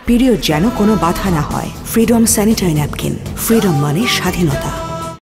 Period যেন কোনো বাধা না হয়। Freedom sanitary napkin. ফ্রিডম মানে স্বাধীনতা।